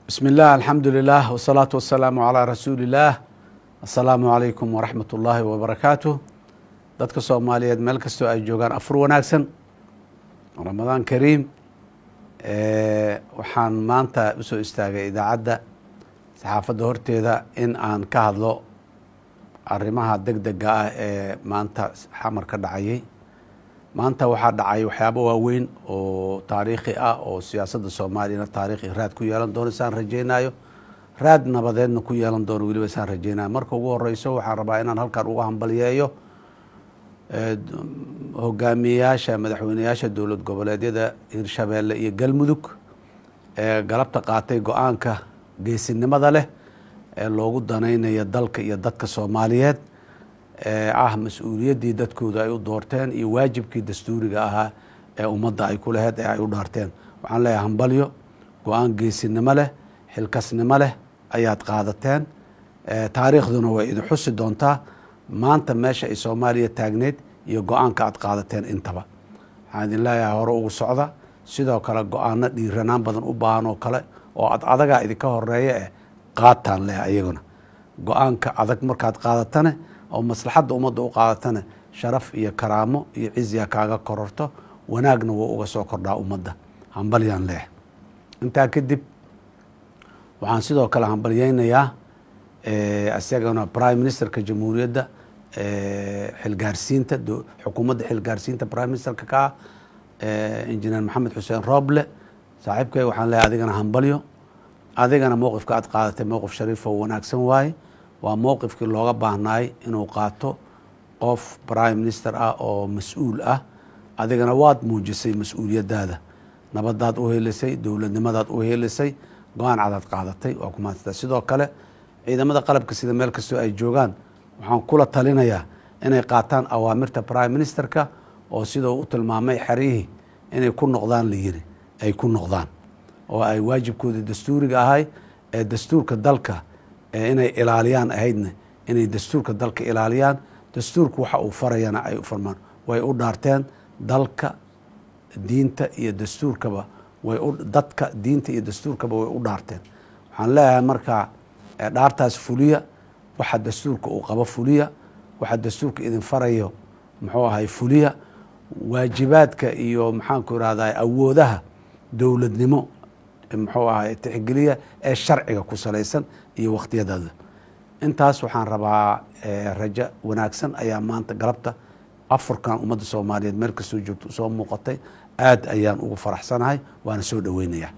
بسم الله الحمد لله والصلاة والسلام على رسول الله السلام عليكم ورحمة الله وبركاته dadka Soomaaliyeed meel kasto ay joogaan afur wanaagsan Ramadan Kareem waxaan maanta u soo istaagay idaacada saxaafadda horteeda in aan ka hadlo arrimaha degdega ah ee maanta xamar ka dhacay maanta waxa dhacay waxyaabo waaweyn oo taariikhi ah oo siyaasadda Soomaaliya taariikhi raad ku yeelan doona saan rajeynayo raad nabadeedna ku yeelan doona waliba saan rajeynayo marka ugu horeyso waxaan rabaa inaan halkan uga hambaliyeeyo hogaamiyayaasha madaxweynayaasha dowlad goboleedyada Hirshabeelle iyo Galmudug ee galabta qaatay go'aanka geesinimada leh ee loogu danaynayo dalka iyo dadka Soomaaliyeed mas'uuliyadii dadkooda ay u doorteen iyo waajibkii dastuuriga ahaa ee ummadda ay ku lahayd ee ay u dhaarteen waxaan leeyahay hambalyo go'aan geesinimo leh xilkasnimo leh ayaad qaadateen taariikhduna way idin xusi doontaa maanta meesha ay Soomaaliya taagneed iyo go'aanka aad qaadateen intaba waxaan idin leeyahay hore ugu socda sidoo kale go'aano dhiiranaan badan u baahan oo kale oo adaga idinka horeeya qaataan leeyahay ayaguna go'aanka adag markaad qaadatana oo maslaxadda ummadda u qaadatana sharaf iyo karaamo iyo ciziya kaaga kororto wanaagna wuu uga soo kordhaa ummadda hambalyan leeh intaa kadib waxaan sidoo kale hambalyeynayaa asagana prime ministerka jamhuuriyadda xilgaarsiinta xukuumadda xilgaarsiinta prime ministerka ka injineer maxamed xuseen Roble saaxiibkay waxaan leeyahay adigana hambalyo adigana mowqifka aad qaadatay mowqif shariif oo wanaagsan waaye waa mowqifkii looga baahnay inuu qaato qof prime minister ah oo mas'uul ah adigana waad muujisay mas'uuliyadaada nabadaad u helisay dowladnimadaad u helisay go'aan cad qaadatay waa ku maanta sidoo kale ciidamada qalabka sida meel kasto ay joogaan waxaan kula talinayaa inay qaataan awaamirta prime ministerka oo sidoo u tilmaamay xarihi inay ku noqdaan la yiri ay ku noqdaan oo ay waajibkooda dastuuriga ahay ee dastuurka dalka inay ilaaliyaan ahaydna inay dastuurka dalka ilaaliyaan dastuurku waxa uu farayana ay u farmaan way u dhaarteen dalka diinta iyo dastuurkaba dadka diinta iyo dastuurkaba way u dhaarteen waxaan leeyahay marka dhaartaas fuliya waxa dastuurka uu qabo fuliya waxa dastuurka idin farayo muxuu ahay fuliya waajibaadka iyo maxaan ku raadayay awoodaha dowladnimo muxuu ahay tixgeliya ee sharciga ku salaysan iyo waqtiyadada intaas waxaan rabaa rajo wanaagsan ayaa maanta galabta afurkan ummadda Soomaaliyeed meel kastoo joogto soo muuqatay aad ayaan ugu faraxsanahay waana soo dhaweynayaa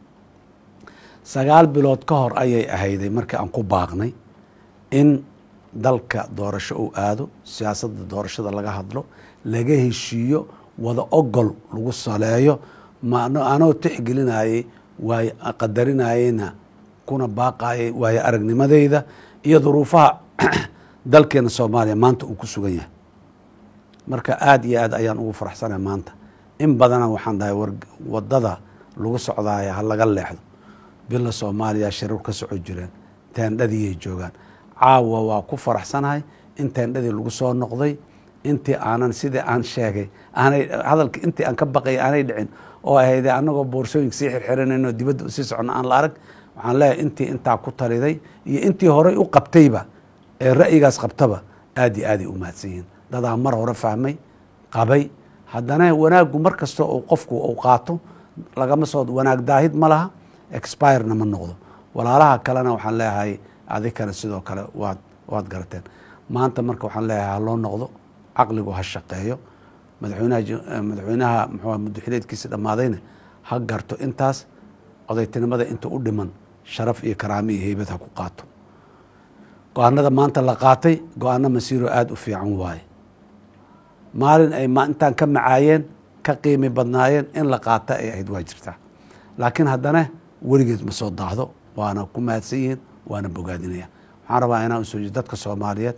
9 bilood ka hor ayay ahayday markii aan ku baaqnay in dalka doorasho uu aado siyaasadda doorashada laga hadlo laga heshiiyo wada ogol lagu saleeyo anoo tixgelinayay way qadarinayna kuna baaqayay way aragnimadeyda iyo duruufaha dalkeena Soomaaliya maanta uu ku sugan yahay marka aad iyo aad ayaan ugu faraxsanahay maanta in badan waxaan dhahay wadada lagu socdaaya hal laga leexdo bila Soomaaliya shirur ka socod jireen teendhadii joogan caawa waa ku faraxsanahay in teendhadii lagu soo noqday intii aanan sidii aan sheegay aanay hadalka intii aan ka baqay aanay dhicin oo ahayd anagoo boorsooyin si xirxiranayno dibadda u sii socno aan la arag waxaan leeyahay intii intaa ku taliday iyo intii hore u qabtayba ee ra'yigaas qabtaba aad iyo aad u mahadsanyihiin dadaa mar hore fahmay qabay haddana wanaagu mar kasta oo qofku uu qaato lagama soo wanaag daahid ma laha expire-na ma noqdo walaalaha kalena waxaan leeyahay adikana sidoo kale waad garateen maanta marka waxaan leeyahay loo noqdo caqligu ha shaqeeyo madaxweynaha muxuu muddaxileedkiisa dhamaadayna ha garto intaas odaytinimada inta u dhiman sharaf iyo karaamo iyo heybad ha ku qaato go'aanada maanta la qaatay go'aano masiiro aad u fiican waaye maalin ay intaan ka macaayeen ka qiimi badnaayeen in la qaata ay ahayd waa jirtaa laakiin haddana weligeed ma soo daahdo waana ku mahadsan yihiin waana bogaadinaya waxaan rabaa inaan usoo jeedo dadka Soomaaliyeed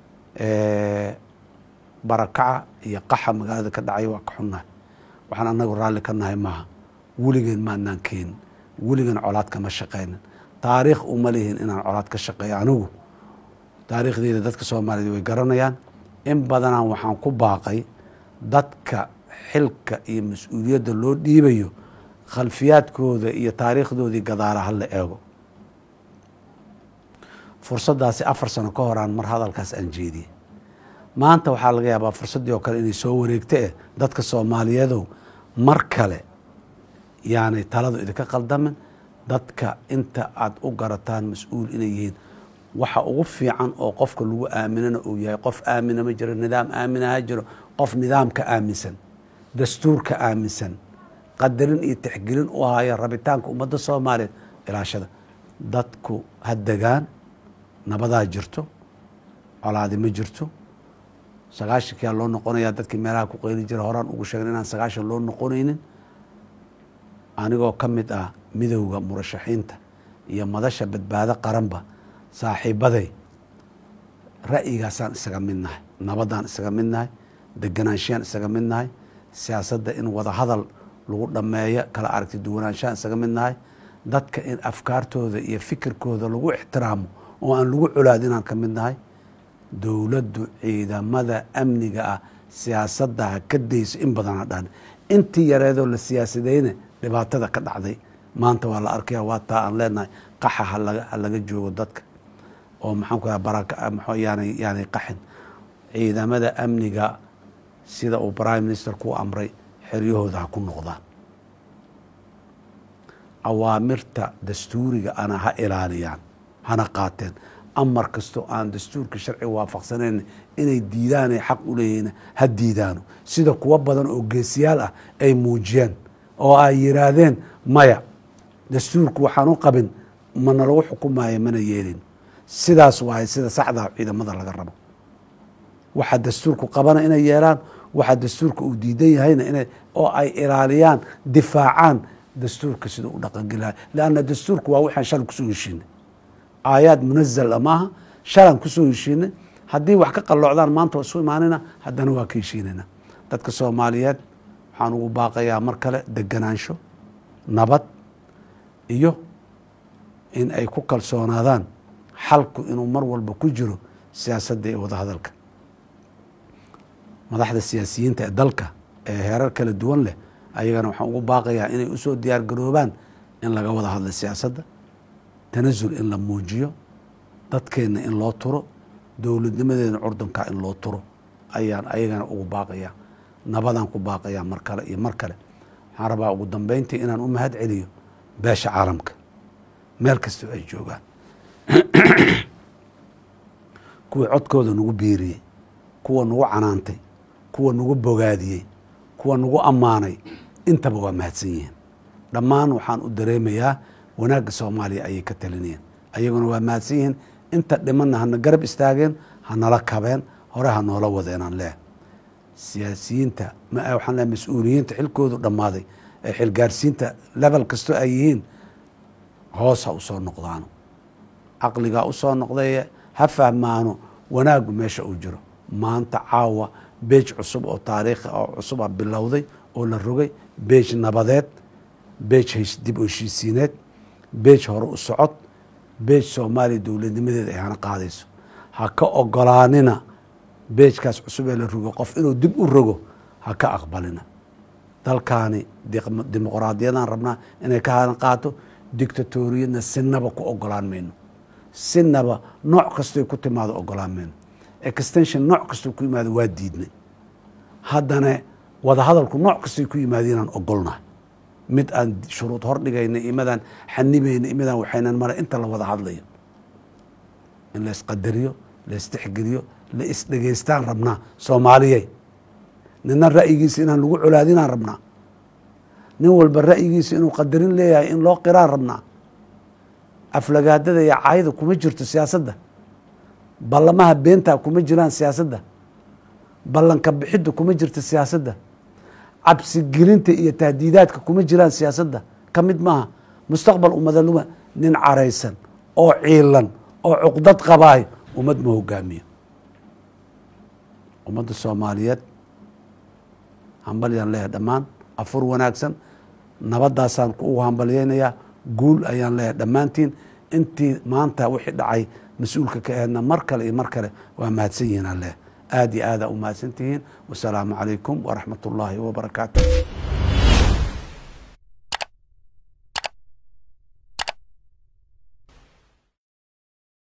barakaca iyo qaxa magaalada ka dhacay waa ka xunnahay waxaan anagu raalli ka nahay maaha weligeed maanaan keenin weligan colaad kama shaqaynin taariikh uma lihin inaan colaad ka shaqeeyo anigu taariikhdeeda dadka Soomaaliyeed way garanayaan in badanaan waxaan ku baaqay dadka xilka iyo mas'uuliyadda loo dhiibayo khalfiyaadkooda iyo taariikhdoodii gadaala ha la eego. fursaddaasi 4 sano ka horaan mar hadalkaas aan jeediyey. maanta waxaa laga yaabaa fursaddii oo kale inay soo wareegta dadka Soomaaliyeedow mar kale yaanay taladu idinka qaldamin. dadka inta aad u garataan mas-uul inay yihiin waxa ugu fiican oo qofka lagu aaminana uu yahay qof aamina ma jiro, nidaam aamina ha jiro, qof nidaamka aaminsan, dastuurka aaminsan, qadarin iyo tixgelin u haya rabitaanka ummadda Soomaaliyeed ilaashada. dadku ha degaan, nabadaa jirto, colaadi ma jirto. 90 loo noqonayaa dadkii meelaha ku qayli jira horaan ugu sheegay inaan 90 loo noqonaynin. anigoo ka mid ah midowga murashaxiinta iyo madasha badbaado qaranba saaxiibaday ra'yigaasaan isaga midnahay, nabadaan isaga midnahay, deganaanshaan isaga midnahay, siyaasadda in wada hadal lagu dhammeeyo kala aragti duwanaanshaan isaga midnahay, dadka in afkaartooda iyo fikirkooda lagu ixtiraamo oo aan lagu colaadinaan ka midnahay. dowladdu ciidamada amniga ah siyaasadda ha ka dayso in badan ha dhan intii yareedoo la siyaasadeyna dhibaatada ka dhacday maanta waa la arkaya. waa taa aan leenahay qaxa ha laga joogo dadka oo maxaan ku baraka yaanay qaxin. ciidamada amniga sida uu prime minister ku amray xeryahooda ha ku noqdaan. awaamirta dastuuriga ana ha ilaaliyaan, hana qaateen. amar kastoo aan dastuurka sharci waafaqsanayn inay diidaanay xaq u leeyihiin ha diidaano. sida kuwa badan oo geesiyaal ah ay muujiyeen oo ay yiraahdeen maya dastuurku waxaan u qabin mana lagu xukumayo mana yeelin. sidaas waaye sida saxda ciidamada laga rabo. waxa dastuurku qabana inay yeelaan, waxa dastuurka uu diidan yahayna inay oo ay ilaaliyaan, difaacaan dastuurka sida u dhaqangelayo. laana dastuurku waa waxaan shalay kusoo heshiinay, aayaad munazal maaha, shalan kusoo heshiinay. haddii wax ka qalloocdaan maanta waa isu imaanayna, haddana waa ka heshiinayna. dadka Soomaaliyeed waxaan ugu baaqayaa mar kale deganaansho, nabad iyo in ay ku kalsoonaadaan xalku inuu mar walba ku jiro siyaasadda iyo wada hadalka. madaxda siyaasiyiinta ee dalka ee heerar kala duwan leh ayagana waxaan ugu baaqayaa inay usoo diyaar garoobaan in laga wada hadla siyaasadda, tanasul in la muujiyo, dadkeenna in loo turo, dowladnimadeena curdunka in loo turo ayaan ayagana ugu baaqayaa. nabadaan ku baaqayaa mar kale iyo mar kale. waxaan rabaa ugu dambeyntii inaan u mahad celiyo beesha caalamka meel kastoo ay joogaan. kuwii codkooda nagu biiriyey, kuwa nagu canaantay, kuwa nagu bogaadiyey, kuwa nagu ammaanay, intaba waa mahadsan yihiin. dhammaan waxaan u dareemayaa wanaagga Soomaaliya ayay ka talinayeen, ayaguna waa mahadsan yihiin. inta dhimanna hana garab istaageen, hanala kabeen, hore ha noola wadeenaan leeyahay. siyaasiyiinta waxaan leeyahay mas-uuliyiinta xilkoodu dhammaaday ee xilgaarsiinta level kastoo ay yihiin hoos ha u soo noqdaano, caqligaa u soo noqday ha fahmaano wanaaggu meesha uu jiro. maanta caawa beej cusub oo taariikhi oo cusub a bilowday oo la rogay, beej nabadeed, beej dib u heshiisiineed, beej hore u socod, beej Soomaaliya dowladnimadeeda ay hana qaadayso. ha ka ogolaanina beejkaas cusub ee la rogo qof inuu dib u rogo, ha ka aqbalina. dalkaani dimuqraadiyadaan rabnaa inay ka hadan qaato, dictatoriyadna sinaba ku ogolaan mayno. sinaba nooc kastoy ku timaado ogolaan mayno. extension nooc kastoo ku yimaado waa diidnay. haddana wada hadalku nooc kastoy ku yimaadeenaan ogolnahay. mid aan shuruud hor dhigayna iyo midaan xanibayna iyo midaan waxaynan mara inta la wada hadlayo in la isqadariyo, la istixgeliyo, la isdhegeystaan rabnaa Soomaaliyey. nina ra'yigiisa inaan lagu colaadinaan rabnaa, nin walba ra'yigiisa inuu qadarin leeyahay in loo qiraan rabnaa. aflagaadada iyo caayada kuma jirto siyaasadda, ballamaha beentaa kuma jiraan siyaasadda, ballanka bixidda kuma jirto siyaasadda, cabsigelinta iyo tahdiidaadka kuma jiraan siyaasadda. ka mid maaha mustaqbal ummadaluma. nin caraysan oo ciilan oo cuqdad qabaay ummad ma hogaamiyo. ummadda Soomaaliyeed hambalyaan leeyahay dhammaan, afur wanaagsan, nabadaasaan ugu hambalyeynayaa, guul ayaan leeyahay dhammaantiin. intii maanta wixii dhacay mas-uulka ka aheedna mar kale iyo mar kale waa mahadsan yihiin aan leeyahay. aad iyo aada u mahadsan tihiin. wasalaamu calaykum waraxmat ullaahi wabarakaatu.